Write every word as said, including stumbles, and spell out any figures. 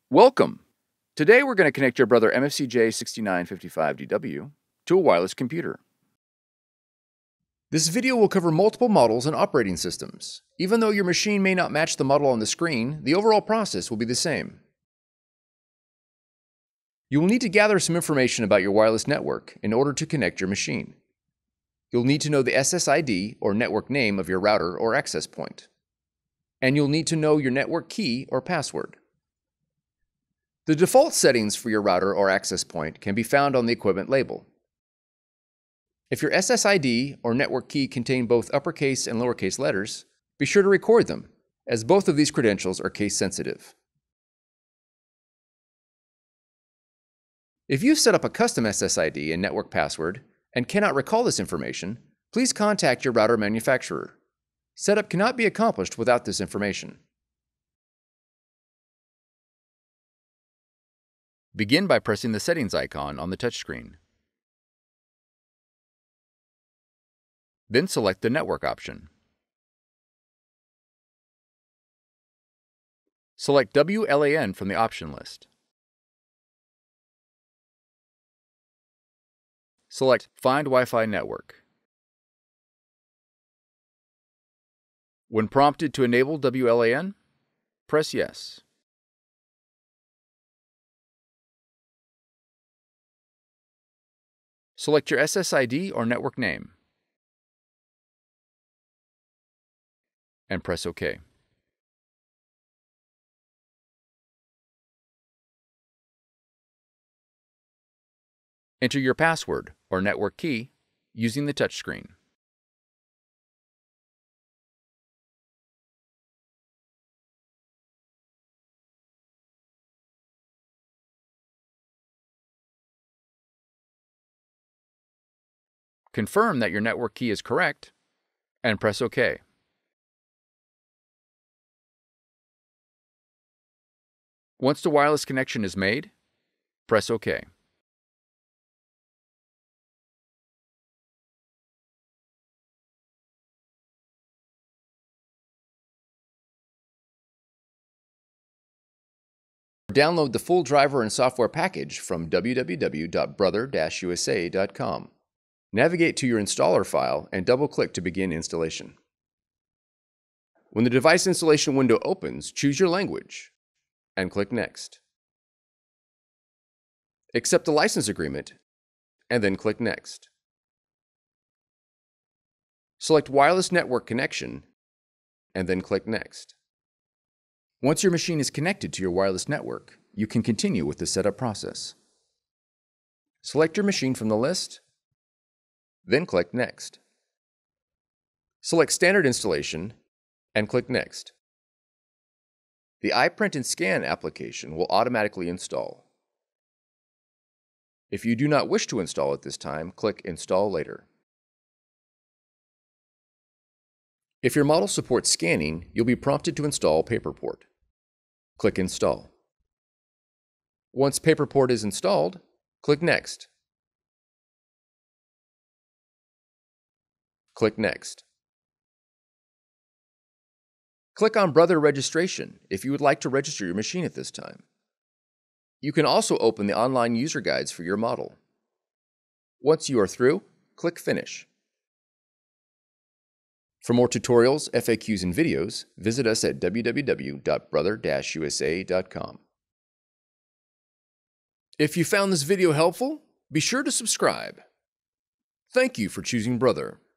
Welcome! Today we're going to connect your Brother M F C J six nine five five D W to a wireless computer. This video will cover multiple models and operating systems. Even though your machine may not match the model on the screen, the overall process will be the same. You will need to gather some information about your wireless network in order to connect your machine. You'll need to know the S S I D or network name of your router or access point. And you'll need to know your network key or password. The default settings for your router or access point can be found on the equipment label. If your S S I D or network key contain both uppercase and lowercase letters, be sure to record them, as both of these credentials are case sensitive. If you've set up a custom S S I D and network password and cannot recall this information, please contact your router manufacturer. Setup cannot be accomplished without this information. Begin by pressing the settings icon on the touchscreen. Then select the network option. Select W L A N from the option list. Select Find Wi-Fi Network. When prompted to enable W L A N, press Yes. Select your S S I D or network name and press OK. Enter your password or network key using the touchscreen. Confirm that your network key is correct and press OK. Once the wireless connection is made, press OK. Download the full driver and software package from w w w dot brother dash u s a dot com. Navigate to your installer file and double-click to begin installation. When the device installation window opens, choose your language and click Next. Accept the license agreement and then click Next. Select Wireless Network Connection and then click Next. Once your machine is connected to your wireless network, you can continue with the setup process. Select your machine from the list, then click Next. Select Standard Installation and click Next. The iPrint and Scan application will automatically install. If you do not wish to install at this time, click Install later. If your model supports scanning, you'll be prompted to install PaperPort. Click Install. Once PaperPort is installed, click Next. Click Next. Click on Brother Registration if you would like to register your machine at this time. You can also open the online user guides for your model. Once you are through, click Finish. For more tutorials, F A Qs, and videos, visit us at w w w dot brother dash u s a dot com. If you found this video helpful, be sure to subscribe. Thank you for choosing Brother.